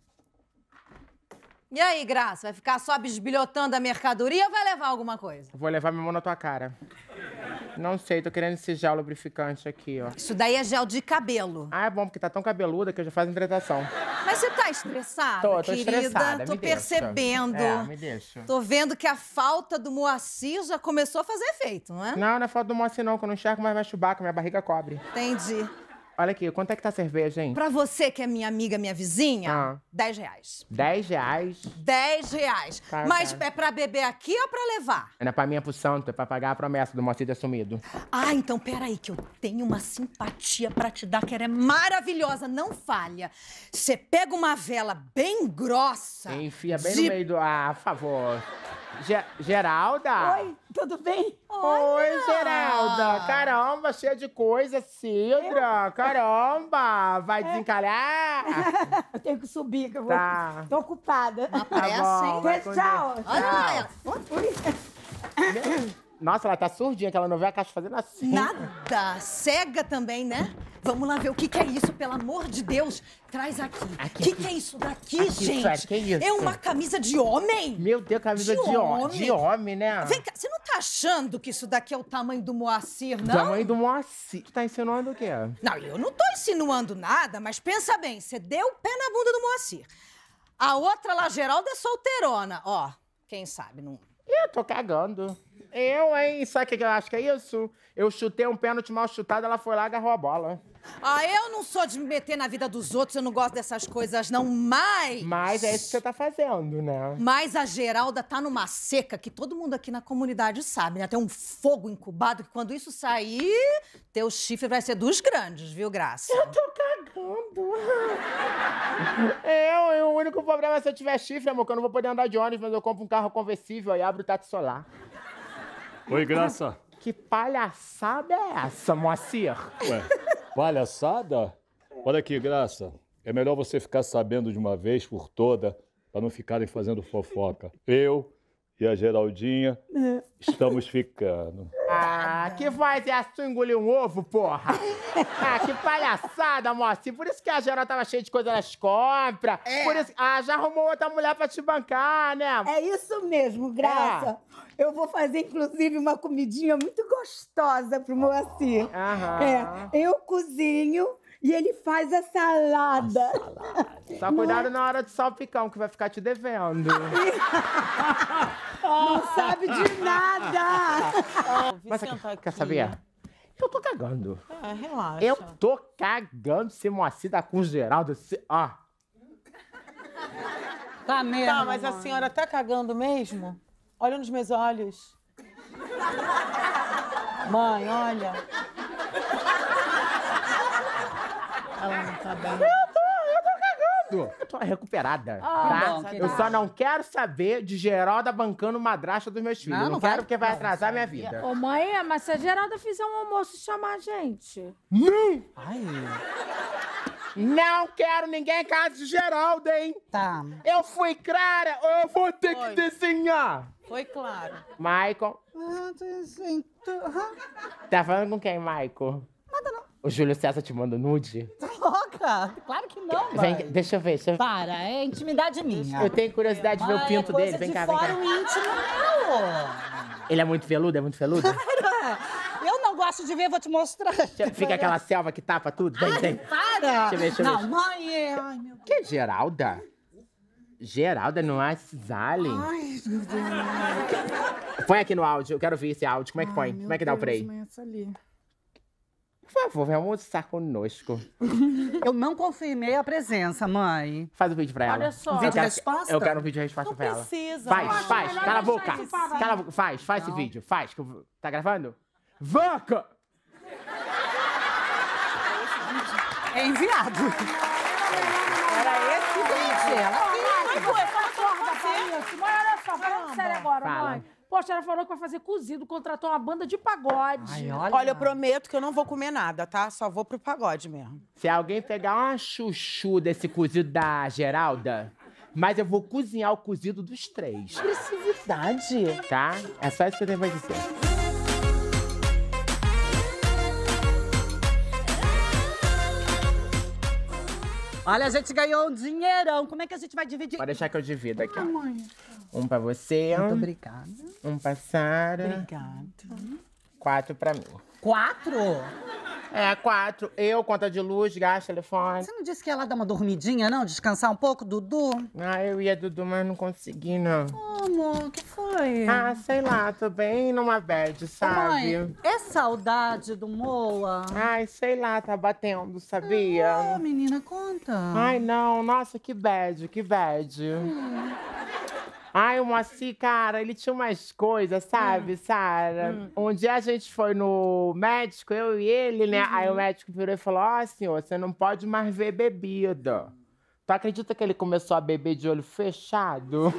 E aí, Graça, vai ficar só bisbilhotando a mercadoria ou vai levar alguma coisa? Vou levar minha mão na tua cara. Não sei, tô querendo esse gel lubrificante aqui, ó. Isso daí é gel de cabelo. Ah, é bom, porque tá tão cabeluda que eu já faço hidratação. Mas você tá estressada, Tô, tô querida? estressada, Tô me deixa. percebendo. É, me deixa. Tô vendo que a falta do Moacir já começou a fazer efeito, não é? Não, não é falta do moço não, que eu não enxergo mais minha chubaca, minha barriga cobre. Entendi. Olha aqui, quanto é que tá a cerveja, hein? Pra você, que é minha amiga, minha vizinha, Ah. dez reais. dez reais? dez reais. Tá, Mas tá. é pra beber aqui ou pra levar? Não é pra mim, é pro santo, é pra pagar a promessa do Moacir ter sumido. Ah, então peraí, que eu tenho uma simpatia pra te dar, que ela é maravilhosa, não falha. Você pega uma vela bem grossa. Enfia bem de- no meio do... Ah, por favor. Ge- Geralda? Oi, tudo bem? Oi, Geralda. Caramba, cheia de coisa, Cidra. Caramba, vai desencalhar? Eu tenho que subir, que eu vou... Tá. Tô ocupada. Uma Tá pressa, bom, hein? vai com Tchau. Deus. Olha lá, ela. Nossa, ela tá surdinha, que ela não vê a caixa fazendo assim. Nada. Cega também, né? Vamos lá ver o que, que é isso, pelo amor de Deus. Traz aqui. O que, que é isso daqui, Aqui, gente? Sueli, que isso? É uma camisa de homem? Meu Deus, camisa De de, homem. homem? De homem, né? Vem cá, você não tá achando que isso daqui é o tamanho do Moacir, não? Tamanho do Moacir. Tu tá ensinando o quê? Não, eu não tô insinuando nada, mas pensa bem, você deu o pé na bunda do Moacir. A outra lá, Geralda, é solteirona. Ó, quem sabe, não... Eu tô cagando. Eu, hein? Sabe o que eu acho que é isso? Eu chutei um pênalti mal chutado, ela foi lá e agarrou a bola. Ah, eu não sou de me meter na vida dos outros, eu não gosto dessas coisas, não, mas... Mas é isso que você tá fazendo, né? Mas a Geralda tá numa seca que todo mundo aqui na comunidade sabe, né? Tem um fogo incubado que quando isso sair, teu chifre vai ser dos grandes, viu, Graça? Eu tô cagando. Eu, eu, o único problema é se eu tiver chifre, amor, que eu não vou poder andar de ônibus, mas eu compro um carro conversível e abro o teto solar. Oi, Graça. Que palhaçada é essa, Moacir? Ué, palhaçada? Olha aqui, Graça. É melhor você ficar sabendo de uma vez por toda, para não ficarem fazendo fofoca. Eu e a Geraldinha estamos ficando. Ah, que voz é essa? Tu engoliu um ovo, porra? Ah, que palhaçada, Moacir. Por isso que a Geralda tava cheia de coisa nas compras. É. Por isso... Ah, já arrumou outra mulher pra te bancar, né? É isso mesmo, Graça. Eu vou fazer, inclusive, uma comidinha muito gostosa pro Moacir. Aham. É, eu cozinho e ele faz a salada. Só cuidado na hora de salpicão, que vai ficar te devendo. Não sabe de nada. Mas quer, quer saber? Eu tô cagando. É, relaxa. Eu tô cagando se Moacir tá com Geraldo. Se... Ó. Tá mesmo, Tá, mas a mãe. senhora tá cagando mesmo? Olha nos meus olhos. Mãe, olha. Ela não tá bem. Eu tô, eu tô cagando. Eu tô recuperada, Ah, tá? bom, que eu bom. só não quero saber de Geralda bancando madrasta dos meus filhos. Não, Não, não quero vai- porque vai não, atrasar minha vida. Ô, mãe, mas se a Geralda fizer um almoço e chamar a gente? Não! Ai. Não quero ninguém em casa de Geralda, hein? Tá. Eu fui clara ou eu vou ter Foi. que desenhar? Foi claro. Michael. Tá falando com quem, Michael? Nada não. O Júlio César te manda nude? Tá louca? Claro que não, Vem, mãe. deixa eu ver, deixa eu ver. Para, é intimidade minha. Eu tenho curiosidade de ver o Mãe, pinto é coisa dele. Vem de cá, vem fora cá. o íntimo meu. Ele é muito veludo? É muito veludo? Eu não gosto de ver, vou te mostrar. Fica aquela selva que tapa tudo? Vem, vem. Para! Deixa eu ver, deixa eu não, ver. mãe, é... Ai, meu... Que Geralda? Geralda não é Zalin? Ai, meu Deus. Põe aqui no áudio, eu quero ver esse áudio. Como é que põe? Como é que dá o play? Essa ali. Por favor, vem almoçar conosco. Eu não confirmei a presença, mãe. Faz o vídeo pra ela. Olha só. Eu Vídeo quero- resposta? Eu quero um vídeo resposta Não pra ela. precisa. Faz, Eu acho faz. melhor Cala a deixar boca. isso fazer. Cala a boca. Faz, faz esse Não. vídeo. Faz. que eu- Tá gravando? Vaca! É enviado. Era esse vídeo. Ela Mãe, queria. acorda pra isso. Mãe, olha só, falando sério agora, Fala. mãe. Poxa, ela falou que vai fazer cozido, contratou uma banda de pagode. olha. eu prometo que eu não vou comer nada, tá? Só vou pro pagode mesmo. Se alguém pegar uma chuchu desse cozido da Geralda, mas eu vou cozinhar o cozido dos três. Agressividade. Tá? É só isso que eu tenho pra dizer. Olha, a gente ganhou um dinheirão. Como é que a gente vai dividir? Pode deixar que eu divido aqui. ó. Mãe. Um pra você. Muito obrigada. Um pra Sara. Obrigada. Quatro pra mim. Quatro? É, quatro. Eu, conta de luz, gás, telefone. Você não disse que ia lá dar uma dormidinha, não? Descansar um pouco, Dudu? Ah, eu ia, Dudu, mas não consegui, não. Oh, amor, o que foi? Ah, sei lá, tô bem numa bad, sabe? Mãe, é saudade do Moa? Ai, sei lá, tá batendo, sabia? Ah, menina, conta. Ai, não, nossa, que bad, que bad. Hum. Ai, o Moacir, cara, ele tinha umas coisas, sabe, hum. Sara? Hum. Um dia a gente foi no médico, eu e ele, né? Uhum. Aí o médico virou e falou, ó, oh, senhor, você não pode mais ver bebida. Tu acredita que ele começou a beber de olho fechado?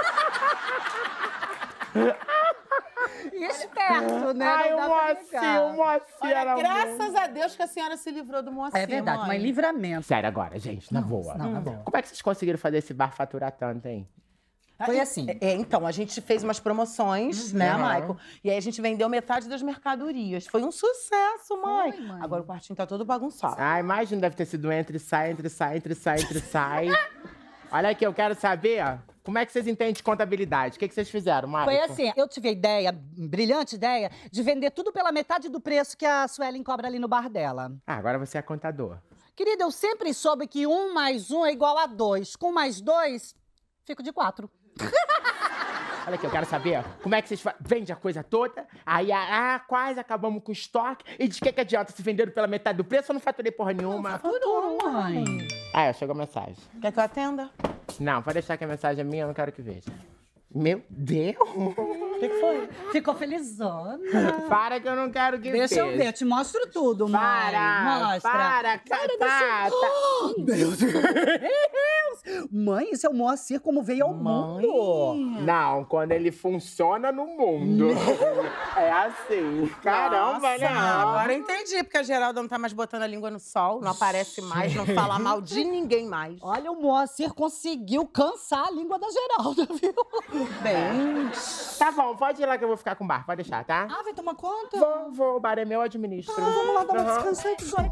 Esperto, né? Ai, o Moacir, o Moacir era graças muito... a Deus que a senhora se livrou do Moacir, É verdade, mãe. mas livramento. Sério agora, gente, na boa. Não, na boa. Como é que vocês conseguiram fazer esse bar faturar tanto, hein? Foi assim. É, então, a gente fez umas promoções, uhum. né, Michael? E aí a gente vendeu metade das mercadorias. Foi um sucesso, mãe. Foi, mãe. Agora o quartinho tá todo bagunçado. Ah, imagina, deve ter sido entre sai, entre sai, entre sai, entre sai. Olha aqui, eu quero saber, como é que vocês entendem de contabilidade? O que, que vocês fizeram, Michael? Foi assim, eu tive a ideia, brilhante ideia, de vender tudo pela metade do preço que a Suelen cobra ali no bar dela. Ah, agora você é contador. Querida, eu sempre soube que um mais um é igual a dois. Com mais dois, fico de quatro. Olha aqui, eu quero saber como é que vocês vendem a coisa toda, aí, ah, quase acabamos com o estoque, e de que que adianta se venderam pela metade do preço? Eu não faturei porra nenhuma. Não faturou, mãe. Ah, chegou a mensagem. Quer que eu atenda? Não, pode deixar que a mensagem é minha, eu não quero que veja. Meu Deus! O que, que foi? Ficou felizona. Para que eu não quero que Deixa veja. eu ver, eu te mostro tudo, mãe. Para, Mostra. para, para, para. Oh, meu Deus! Mãe, isso é o Moacir como veio ao Mãe. mundo. Não, quando ele funciona no mundo. É assim. Caramba, Nossa, né? Agora eu entendi, porque a Geralda não tá mais botando a língua no sol, não aparece mais, não fala mal de ninguém mais. Olha, o Moacir conseguiu cansar a língua da Geralda, viu? Bem... Tá bom, pode ir lá que eu vou ficar com o bar, pode deixar, tá? Ah, vai tomar conta? Vou, vou, o bar é meu, eu administro. Ah, vamos lá dar uma Uhum. descansada agora.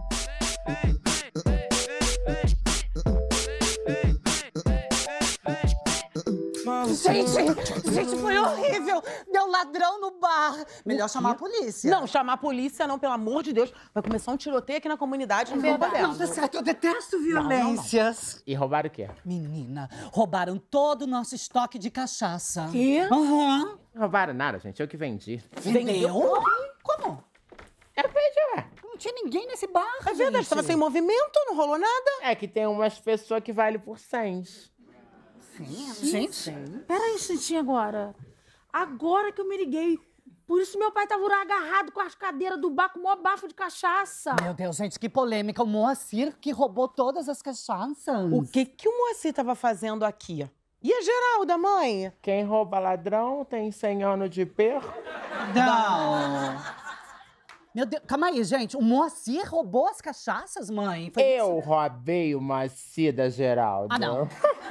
Gente, gente, foi horrível. Deu ladrão no bar. Melhor chamar a polícia. Não, chamar a polícia não, pelo amor de Deus. Vai começar um tiroteio aqui na comunidade. Não, Não, não, tá certo, eu detesto violências. Não, não. E roubaram o quê? Menina, roubaram todo o nosso estoque de cachaça. Quê? Aham. Não roubaram nada, gente, eu que vendi. Vendeu? Como? Eu vendi, ué. Não tinha ninguém nesse bar, É verdade, gente. tava sem movimento, não rolou nada. É que tem umas pessoas que valem por cem. Gente, Peraí, Cintinha, agora. Agora que eu me liguei. Por isso meu pai tava agarrado com as cadeiras do bar com o maior bafo de cachaça. meu Deus, gente, que polêmica. O Moacir que roubou todas as cachaças. O que que o Moacir tava fazendo aqui? E a Geralda, mãe? Quem rouba ladrão tem cem anos de per. Não. Meu Deus, calma aí, gente. O Moacir roubou as cachaças, mãe? Foi Eu isso? roubei o Moacir da Geralda. Ah, não.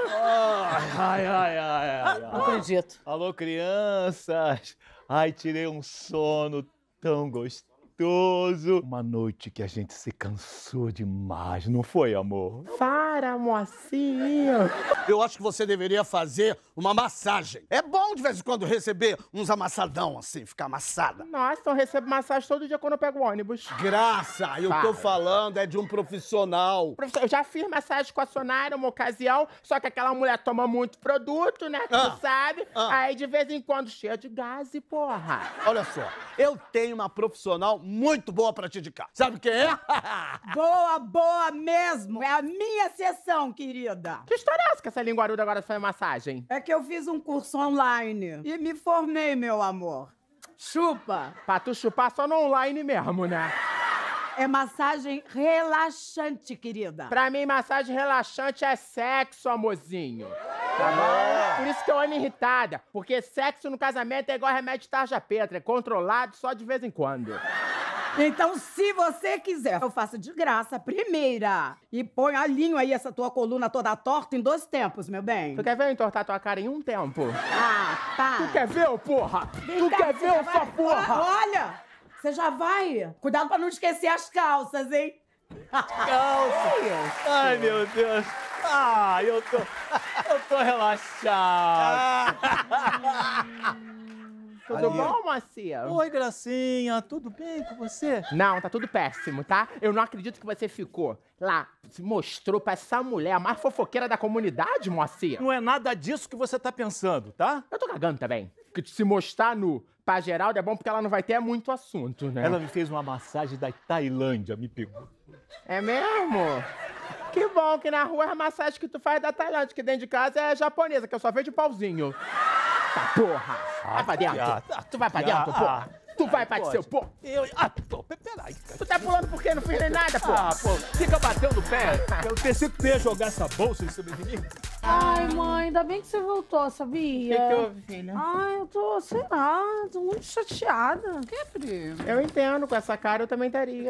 Ai, ai, ai, ai, ai. Não acredito. Alô, crianças. Ai, tirei um sono tão gostoso. Uma noite que a gente se cansou demais, não foi, amor? Para, Moacir. Eu acho que você deveria fazer uma massagem. É bom de vez em quando receber uns amassadão assim, ficar amassada. Nossa, eu recebo massagem todo dia quando eu pego o ônibus. Graça, eu Para. tô falando é de um profissional. Professor, eu já fiz massagem com a Sonara uma ocasião, só que aquela mulher toma muito produto, né? Que Ah. tu sabe. Ah. Aí de vez em quando cheia de gás e porra. Olha só, eu tenho uma profissional muito boa pra te indicar. Sabe quem é? Boa, boa mesmo. É a minha sessão, querida. Que história é essa que essa linguaruda agora faz massagem? É que eu fiz um curso online e me formei, meu amor. Chupa. Pra tu chupar só no online mesmo, né? É massagem relaxante, querida. Pra mim, massagem relaxante é sexo, amorzinho. Tá bom? Por isso que eu ando irritada. Porque sexo no casamento é igual remédio de tarja preta. É controlado só de vez em quando. Então, se você quiser, eu faço de graça a primeira. E põe alinho aí essa tua coluna toda torta em dois tempos, meu bem. Tu quer ver eu entortar tua cara em um tempo? Ah, tá. Tu quer ver, ô porra? Vem tu cá, quer você ver, já ô vai- sua porra? Ó, Olha, você já vai. Cuidado pra não esquecer as calças, hein? Calça. Ai, meu Deus. Ah, eu tô... Eu tô relaxado. Tudo Ali. bom, mocinha? Oi, Gracinha, tudo bem com você? Não, tá tudo péssimo, tá? Eu não acredito que você ficou lá, se mostrou pra essa mulher, a mais fofoqueira da comunidade, mocinha. Não é nada disso que você tá pensando, tá? Eu tô cagando também. Que se mostrar nu pra Geralda é bom porque ela não vai ter muito assunto, né? Ela me fez uma massagem da Tailândia, me pegou. É mesmo? Que bom que na rua a massagem que tu faz é da Tailândia, que dentro de casa é japonesa, que eu só vejo pauzinho. Tá, porra! Vai pra dentro! Ah, tá. Tu vai pra dentro, Ah, porra! Tu vai pra pode. seu porra! Eu... Ah, pô, peraí. Tu tá pulando por quê? Não fiz nem nada, porra! Ah, pô, fica batendo o pé. Eu pensei que tu ia jogar essa bolsa em cima de mim. Ai, mãe, ainda bem que você voltou, sabia? O que que houve, filha? Ai, eu tô, sei lá, tô muito chateada. Que, primo? Eu entendo, com essa cara eu também estaria.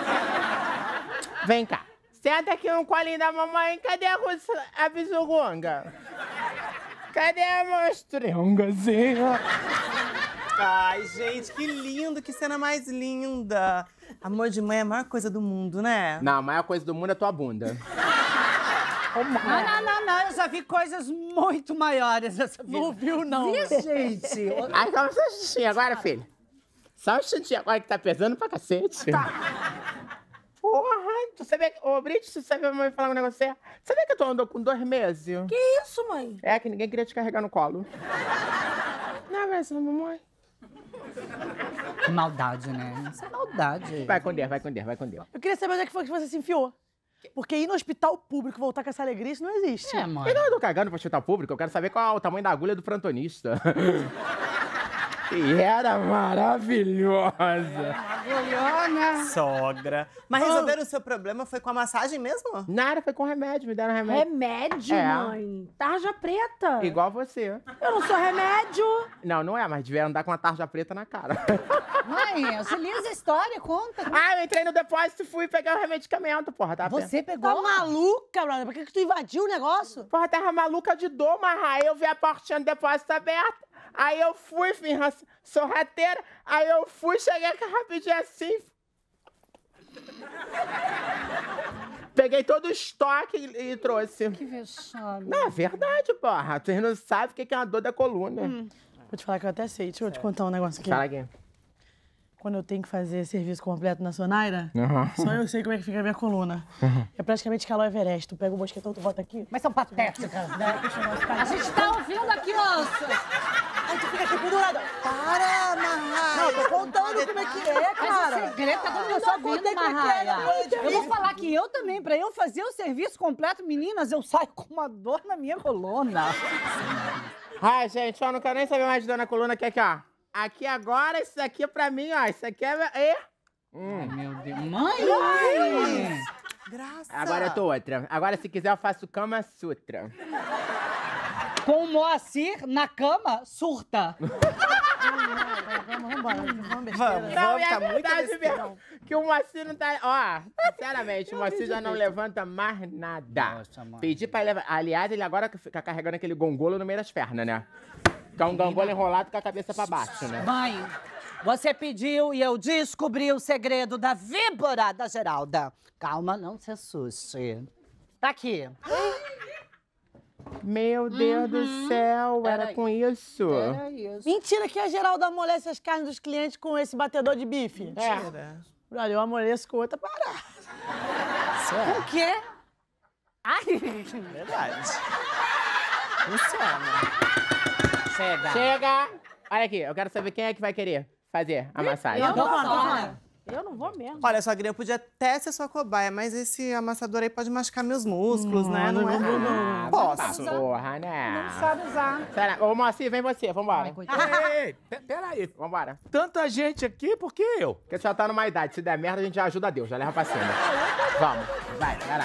Vem cá. Senta aqui no colinho da mamãe. Cadê a, russa, a bizugunga? Cadê a monstrengazinha? Ai, gente, que lindo, que cena mais linda. Amor de mãe é a maior coisa do mundo, né? Não, a maior coisa do mundo é tua bunda. Não, não, não, não. Eu já vi coisas muito maiores nessa vida. Não viu, não. Vi, gente. Ai, calma só um instantinho agora, filho. Só um instantinho agora que tá pesando pra cacete. Tá. Porra, tu sabia que... Ô, Brit, tu sabia a mamãe falar um negócio sério? Sabia que tu andou com dois meses? Que isso, mãe? É, que ninguém queria te carregar no colo. Não, mas mamãe... Que maldade, né? Isso é maldade. Vai com Deus, vai com Deus, vai com Deus. Eu queria saber onde é que foi que você se enfiou. Porque ir no hospital público e voltar com essa alegria, isso não existe. É, mãe. Eu não tô cagando pro hospital público, eu quero saber qual é o tamanho da agulha do frantonista. E era maravilhosa. Agulhona. Sogra. Mas resolveram o seu problema foi com a massagem mesmo? Nada, foi com remédio, me deram remédio. Remédio, É. mãe? Tarja preta. Igual você. Eu não sou remédio. Não, não é, mas devia andar com uma tarja preta na cara. Mãe, agiliza a história, conta. Ah, eu entrei no depósito e fui pegar o medicamento, porra. Tava Você pegou? Tá maluca, brother? Por que, que tu invadiu o negócio? Porra, tava maluca de dor, mas aí eu vi a portinha do depósito aberta. Aí eu fui, filho, sorrateira. Aí eu fui, cheguei aqui rapidinho assim. Peguei todo o estoque e, e trouxe. Que vexame. Não, é verdade, porra. Tu não sabe o que é uma dor da coluna. Hum. Vou te falar que eu até sei. Deixa eu te contar um negócio aqui. Fala aqui. Quando eu tenho que fazer serviço completo na Sonaira, Uhum. só eu sei como é que fica a minha coluna. Uhum. É praticamente escalar o Everest. Tu pega o mosquetão, tu bota aqui. Mas são patéticas, né? A gente tá ouvindo a criança. Aí tu fica aqui pendurada. Para, Marraia. Não, tô contando como é que é, cara. Mas o segredo tá todo mundo só ouvindo, Marraia. Eu vou falar que eu também, pra eu fazer o serviço completo, meninas, eu saio com uma dor na minha coluna. Ai, gente, eu não quero nem saber mais de dor na coluna que aqui, ó. Aqui agora, isso aqui é pra mim, ó. Isso aqui é... é. Hum. Ai, meu Deus. Mãe! Graça. Agora eu tô outra. Agora, se quiser, eu faço Kama Sutra. Com o Moacir na cama, surta. Vamos embora. Vamos besteira. Vamos, Não, vamos, e é tá muito verdade besteira. mesmo. Que o Moacir não tá... Ó, sinceramente, o Moacir já não levanta mais nada. Nossa, mãe. Pedi pra ele levar... Aliás, ele agora fica carregando aquele gongolo no meio das pernas, né? Que é um gongolo enrolado com a cabeça pra baixo, né? Mãe, você pediu e eu descobri o segredo da víbora da Geralda. Calma, não se assuste. Tá aqui. Meu Deus do céu, era Era com isso. Era isso. Mentira que a Geralda amolece as carnes dos clientes com esse batedor de bife. É. Brother, eu amoleço com outra parada. O quê? Ai! Verdade. Funciona. Chega. Chega! Olha aqui, eu quero saber quem é que vai querer fazer a massagem. Eu não Tô vou, fora. Eu não vou mesmo. Olha, sogrinha, eu podia até ser sua cobaia, mas esse amassador aí pode machucar meus músculos, né? Não, é? Ah, Posso. Porra, né? Não sabe usar. Será? Ô, Moacir, vem você, vambora. Ei, ei, pe- peraí. Vambora. Tanta gente aqui, por que eu? Porque tu já tá numa idade, se der merda, a gente já ajuda a Deus, já leva pra cima. Vamos, vai, vai lá.